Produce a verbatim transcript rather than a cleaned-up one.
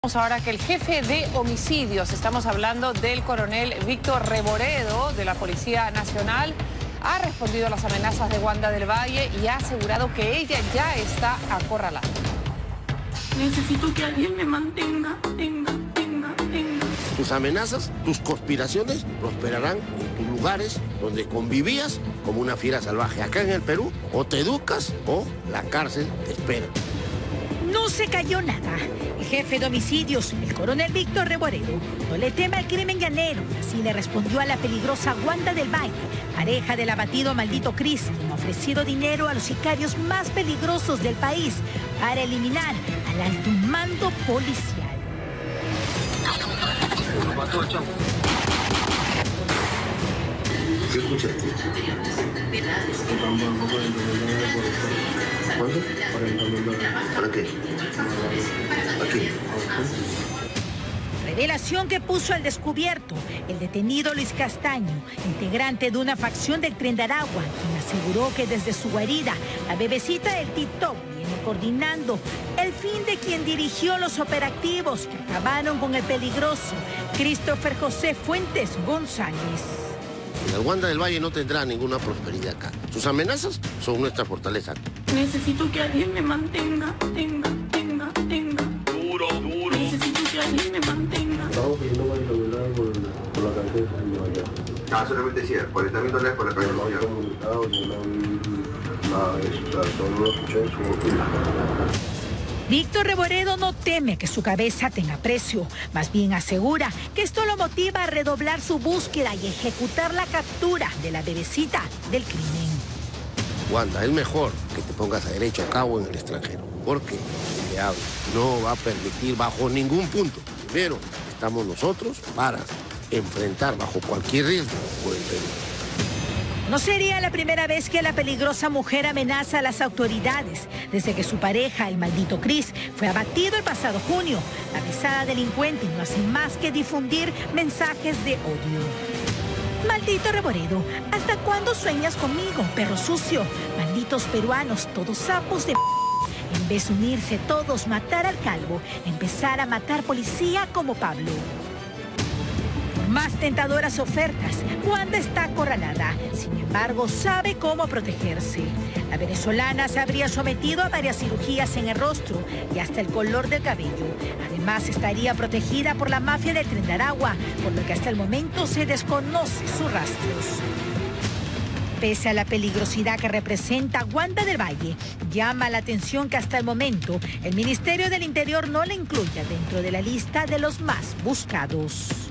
Ahora que el jefe de homicidios, estamos hablando del coronel Víctor Reboredo de la Policía Nacional, ha respondido a las amenazas de Wanda del Valle y ha asegurado que ella ya está acorralada. Necesito que alguien me mantenga, tenga, tenga, tenga. Tus amenazas, tus conspiraciones prosperarán en tus lugares donde convivías como una fiera salvaje. Acá en el Perú, o te educas o la cárcel te espera. No se cayó nada. El jefe de homicidios, el coronel Víctor Reboredo, no le teme al crimen llanero. Así le respondió a la peligrosa Wanda del Valle, pareja del abatido Maldito Cris, quien ha ofrecido dinero a los sicarios más peligrosos del país para eliminar al alto mando policial. ¿Qué escuchaste? ¿Cuánto? ¿Para qué? ¿Para qué? Revelación que puso al descubierto el detenido Luis Castaño, integrante de una facción del Tren de Aragua, quien aseguró que desde su guarida, la bebecita del TikTok viene coordinando el fin de quien dirigió los operativos que acabaron con el peligroso Christopher José Fuentes González. El Wanda del Valle no tendrá ninguna prosperidad acá. Sus amenazas son nuestra fortaleza. Necesito que alguien me mantenga, tenga, tenga, tenga. Duro, duro. Necesito que alguien me mantenga. Estamos pidiendo más irregular por, por la cárcel de allá. Ah, solamente sí, cuarenta mil dólares por la Pero no hay cárcel. comunicado ni no vi nada de eso. O sea, solo lo escuché en su... Víctor Reboredo no teme que su cabeza tenga precio, más bien asegura que esto lo motiva a redoblar su búsqueda y ejecutar la captura de la bebecita del crimen. Wanda, es mejor que te pongas a derecho a cabo en el extranjero, porque el diablo no va a permitir bajo ningún punto. Primero, estamos nosotros para enfrentar bajo cualquier riesgo por el Perú. No sería la primera vez que la peligrosa mujer amenaza a las autoridades. Desde que su pareja, el Maldito Cris, fue abatido el pasado junio, la pesada delincuente no hace más que difundir mensajes de odio. Maldito Reboredo, ¿hasta cuándo sueñas conmigo, perro sucio? Malditos peruanos, todos sapos de p***. En vez de unirse todos, matar al calvo, empezar a matar policía como Pablo. Más tentadoras ofertas, Wanda está acorralada. Sin embargo, sabe cómo protegerse. La venezolana se habría sometido a varias cirugías en el rostro y hasta el color del cabello. Además, estaría protegida por la mafia del Tren de Aragua, por lo que hasta el momento se desconoce sus rastros. Pese a la peligrosidad que representa Wanda del Valle, llama la atención que hasta el momento el Ministerio del Interior no la incluya dentro de la lista de los más buscados.